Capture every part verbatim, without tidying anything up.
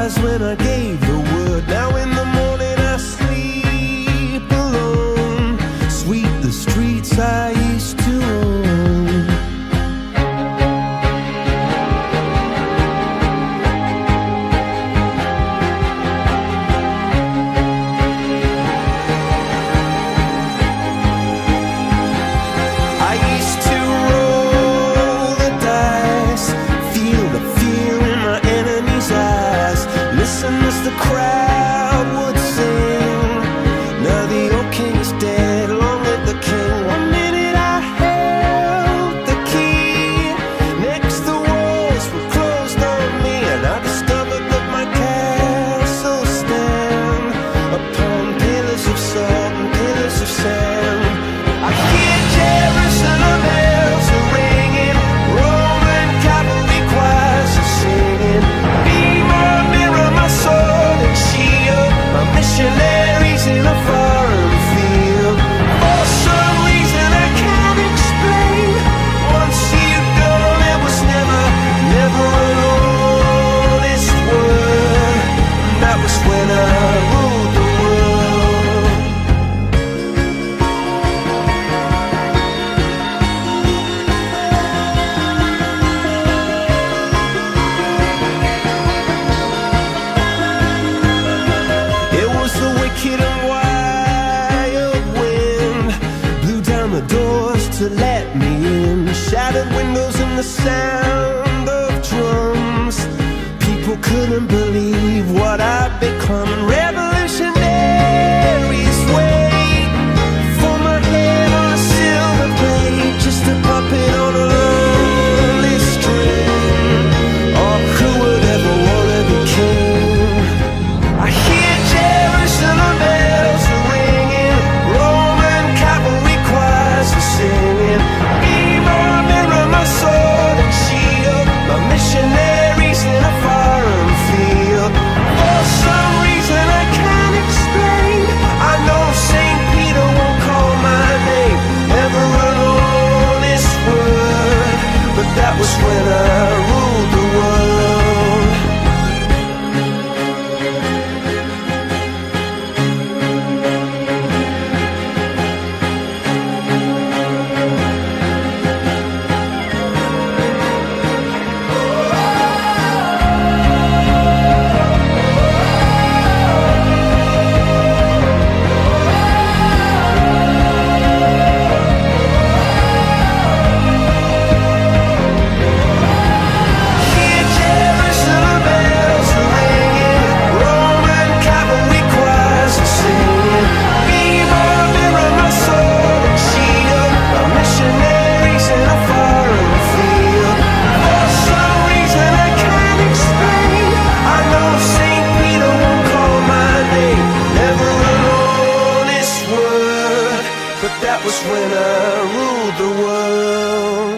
eyes when I gave the word. Now in the morning I sleep alone. Sweep the streets I used to own. I used to roll the dice, feel the fear in my enemy's eyes, listen as the crowd would sing. Now the old king is dead, long live the king. One minute I held the key, next the walls were closed on me, and I discovered that my castle stand upon pillars of salt and pillars of sand. I hear Jerusalem bells are ringing, Roman cavalry choirs are singing. Be my mirror, my sword and shield, my missionaries in a foreign field. For some reason I can't explain, once you've gone there was never, never an honest word. And that was when I ruled the world. It was the wicked and wild wind, blew down the doors to let me in, shattered windows and the sound of drums. People couldn't believe what I'd become. Revolutionaries wait for my head on a silver plate, just a puppet on a lonely string. Oh, who would ever wanna be king? I hear Jerusalem bells are ringing, Roman cavalry choirs are singing. Be my mirror, my sword and shield, my missionaries in a foreign field. For some reason I can't explain, I know Saint Peter won't call my name, never an honest word. But that was when I ruled the world. Hear Jerusalem bells are ringing, Roman cavalry choirs are singing. Be my mirror, my sword and shield, my missionaries in a foreign field. For some reason I can't explain, I know Saint Peter won't call my name, never an honest word. But that was when I ruled the world.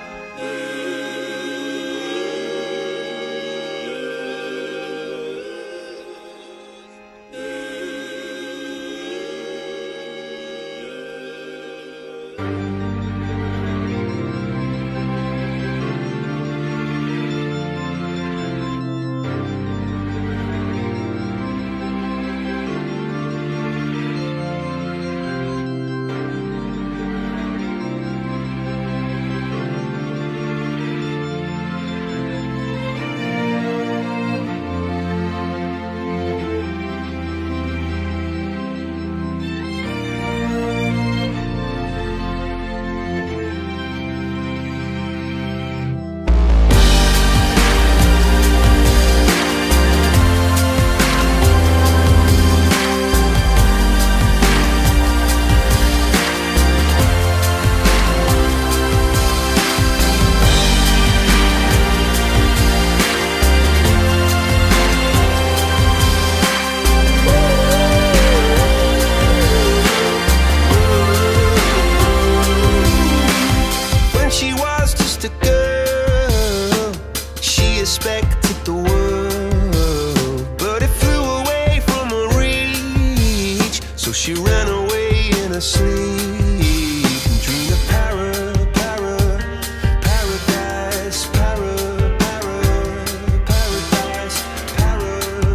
She ran away in her sleep and dreamed of para, para, paradise, para, para, paradise, para.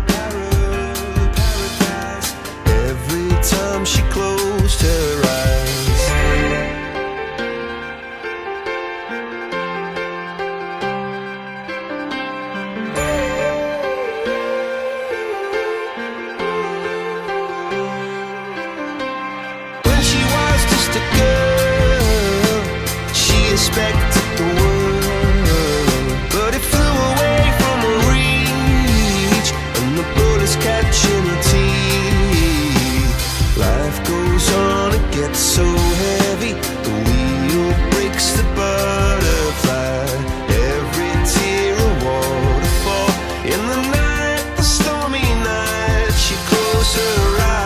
In the night, the stormy night, she closed her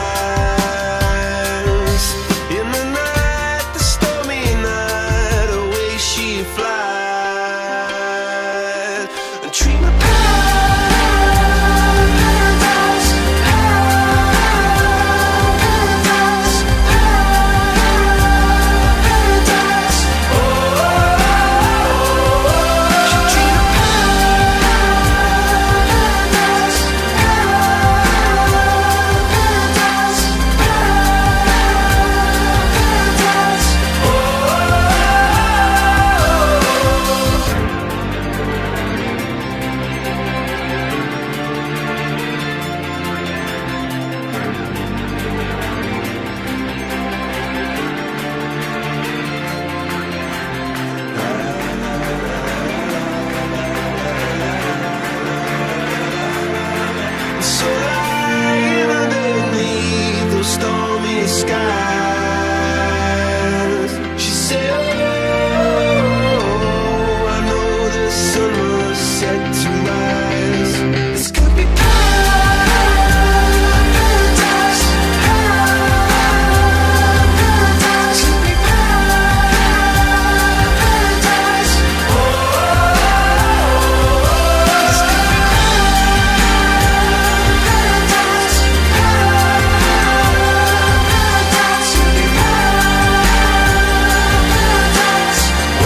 eyes. In the night, the stormy night, away she flies. And dream of paradise, paradise, paradise. Oh, she dream of paradise, paradise, paradise. Oh. So lying underneath those stormy skies, she said, oh, I know the sun was set to rise. This could be paradise, paradise, could be paradise. Oh, this could be paradise, paradise, could be paradise.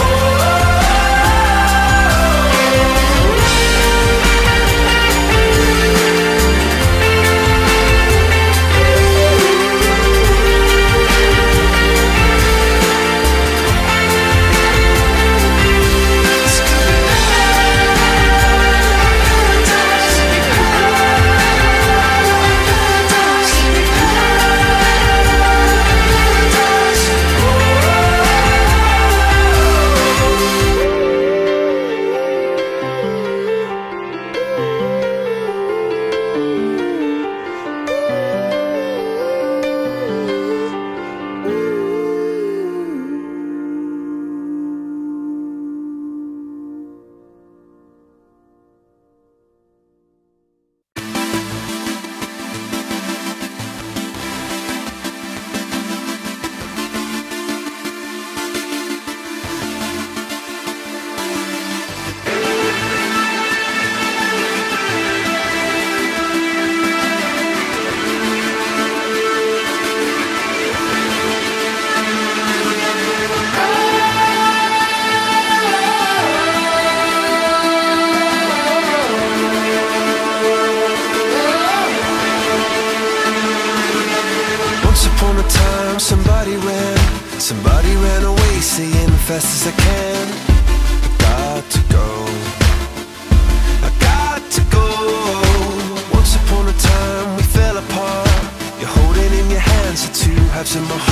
Once upon a time, somebody ran, somebody ran away, saying fast as I can. I got to go, I got to go. Once upon a time, we fell apart. You're holding in your hands the two halves of my heart.